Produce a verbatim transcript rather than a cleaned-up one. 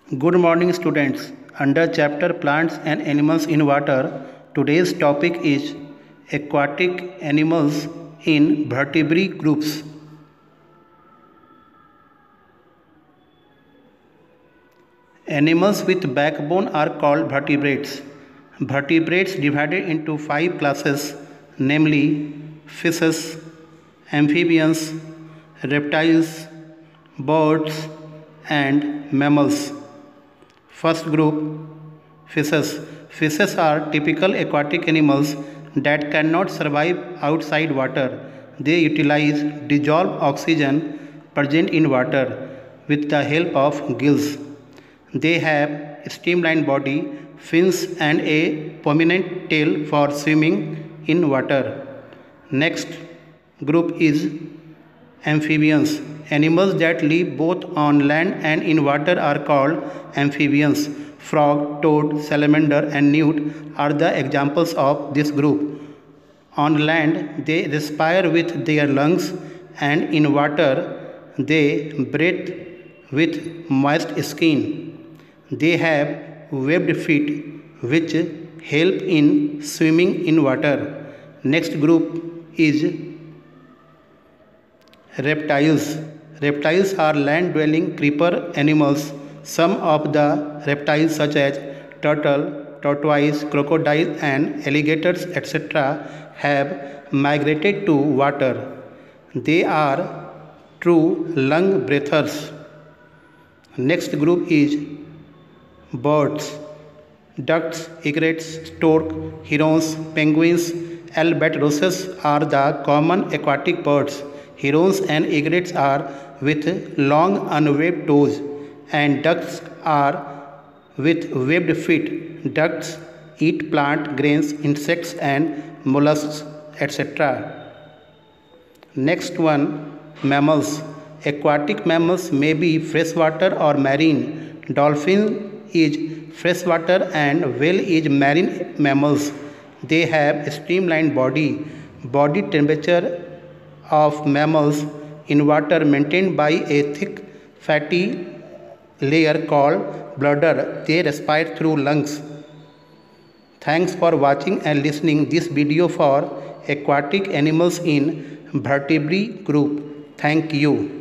Good morning, students. Under chapter Plants and Animals in Water, today's topic is aquatic animals in vertebrate groups. Animals with backbone are called vertebrates. Vertebrates divided into five classes, namely fishes, amphibians, reptiles, birds, and mammals. First group, fishes. Fishes are typical aquatic animals that cannot survive outside water. They utilize dissolved oxygen present in water with the help of gills. They have a streamlined body, fins, and a prominent tail for swimming in water. Next group is amphibians. Animals that live both on land and in water are called amphibians. Frog, toad, salamander, and newt are the examples of this group. On land, they respire with their lungs, and in water, they breathe with moist skin. They have webbed feet which help in swimming in water. Next group is reptiles. Reptiles are land-dwelling creeper animals. Some of the reptiles such as turtle, tortoise, crocodile and alligators et cetera have migrated to water. They are true lung breathers. Next group is birds. Ducks, egrets, stork, herons, penguins, albatrosses are the common aquatic birds. Herons and egrets are with long unwebbed toes, and ducks are with webbed feet. Ducks eat plant grains, insects, and mollusks, et cetera. Next one, mammals. Aquatic mammals may be freshwater or marine. Dolphin is freshwater and whale is marine mammals. They have a streamlined body. Body temperature of mammals in water maintained by a thick fatty layer called blubber. They respire through lungs. Thanks for watching and listening this video for aquatic animals in vertebrate group. Thank you.